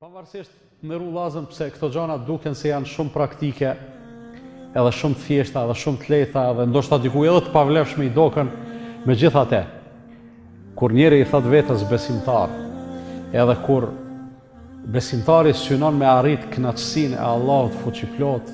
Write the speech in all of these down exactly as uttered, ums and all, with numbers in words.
Pavarësisht në rrullazën pse këto gjana duken se janë shumë praktike, edhe shumë të thjeshta, edhe shumë të lehta, edhe ndoshta diku edhe të pavlefshme i dokën, megjithatë, kur njeri i thot vetes besimtar, edhe kur besimtari synon me arrit kënaqësinë e Allahut fuqiplot,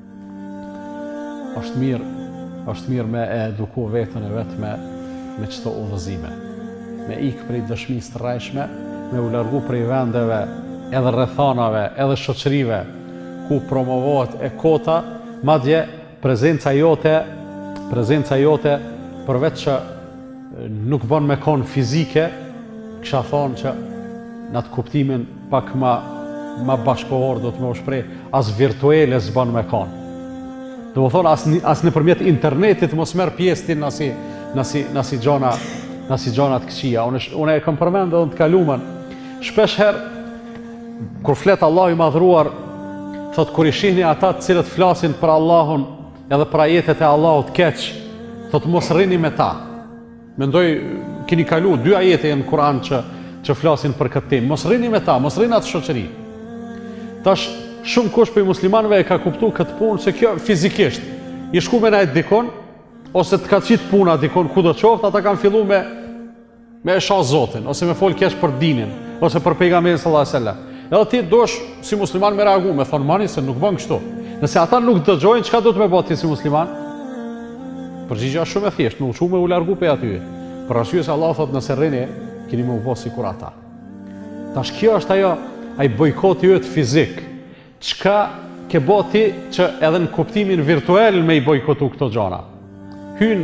është mirë, është mirë me e eduku veten e vet me me çto udhëzime, me ikë prej dëshmisë të rrejshme, me u largu prej vendeve, edhe rrethanave, edhe shoqërive ku promovohet e kota, madje prezenca jote, prezenca jote përveç që nuk bën me kon fizike, kisha thonë që në atë kuptimin pak ma, ma bashkohor do të më shpreh, as virtuele s'bën me kon. Do më thonë as, as nëpërmjet internetit mos merr pjesë ti nasi nasi nasi gjona nasi gjona të këqija. Unë unë e kam përmendur edhe të kaluamën. Shpesh herë kur flet Allahu i madhruar, thot kur i shihni ata të cilët flasin për Allahun edhe për ajetet e Allahut keq, thot mos rrini me ta. Mendoj keni kalu dy ajete në Kur'an që që flasin për këtë temë. Mos rrini me ta, mos rrini atë shoqëri. Tash shumë kush prej muslimanëve e ka kuptuar këtë punë se kjo fizikisht i shku me najt dikon ose të ka qit puna dikon kudo qoftë, ata kanë filluar me me e shoh Zotin ose me fol keq për dinin ose për pejgamberin sallallahu alajhi wasallam. Edhe ti dosh si musliman me reagu, me thonë mani se nuk bën kështu. Nëse ata nuk dëgjojnë, çka do të më bëj ti si musliman? Përgjigjja është shumë e thjeshtë, më ushu me u largu pe aty. Për arsye se Allah thot nëse rrini, keni më u bë sikur ata. Tash kjo është ajo, ai bojkoti yt fizik. Çka ke bë ti që edhe në kuptimin virtual me i bojkotu këto gjëra? Hyn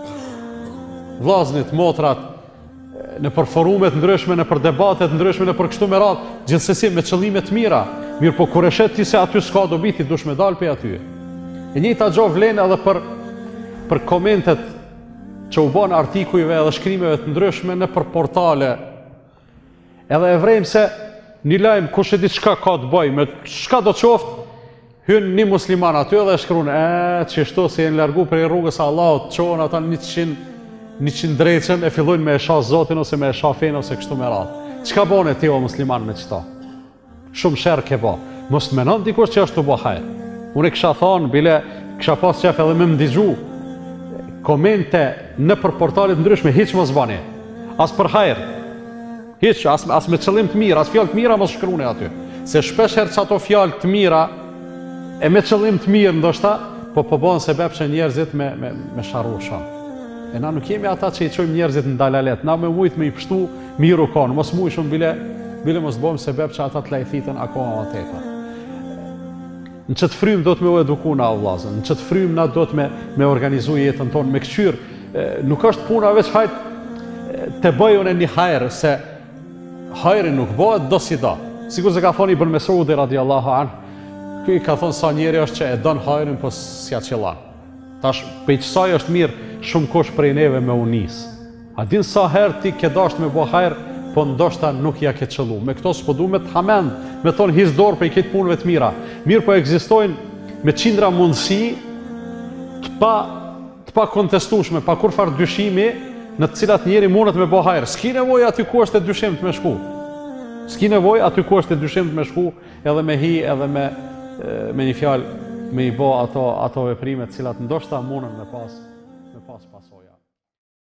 vllazërit, motrat në për forumet ndryshme, në për debatet ndryshme, në për kështu me radhë, gjithsesi me qëllime të mira. Mirë, po kur e shet ti se aty s'ka dobi, ti dush me dal pe aty. E njëjta gjë vlen edhe për për komentet që u bën artikujve edhe shkrimeve të ndryshme në për portale. Edhe e vrejmë se një lajm kush e di çka ka të bëj me çka do të qoftë, hyn një musliman aty edhe shkruan, e çështo se janë largu prej rrugës së Allahut, çohen ata njëqind drejtën e fillojnë me e shoh Zotin ose me e shoh fen ose kështu me radhë. Çka bën ti o musliman me çto? Shumë sherr ke bë. Mos mendon dikush që është të bëj hajër. Unë kisha thonë, bile kisha pas qef edhe me më dëgju komente në për portalet ndryshme, hiç mos bani. As për hajër. Hiç, as, as me qëllim të mirë, as fjalë të mira mos shkruani aty. Se shpesh herë çato fjalë të mira e me qëllim të mirë ndoshta, po po bën sebeb që njerëzit me me me sharrushan. E na nuk jemi ata që i çojmë njerëzit në dalalet, na me mujt me i pështu miru kanë, mos mujshëm bile, bile mos bëjmë sebeb që ata të lajthitën akoma më tepër. Në çet frym do të me u eduku na vllazën, në çet frym na do të me me organizu jetën tonë me kçyr, nuk është puna veç hajt të bëj unë një hajër, se hajri nuk bëhet do si do. Sikur se ka thonë Ibn Mesudi radiallahu anhu, ky ka thonë sa njeri është që e don hajrin po s'ja qellan. Tash pe çsaj është mirë shumë kush prej neve me unis. A din sa herë ti ke dasht me bë hajër, po ndoshta nuk ja ke qëllu. Me këto s'po du me të hamend, me thonë his dorë për i këtë punëve të mira. Mirë po ekzistojnë me qindra mundësi të pa, të pa kontestueshme, pa kur farë dyshimi, në të cilat njeri mundet me bë hajër. S'ki nevojë aty ku është e dyshim të me shku. S'ki nevojë aty ku është e dyshim të me shku, edhe me hi, edhe me, me një fjalë, me i bë ato, ato veprime të cilat ndoshta mundën me pas, me pas pas.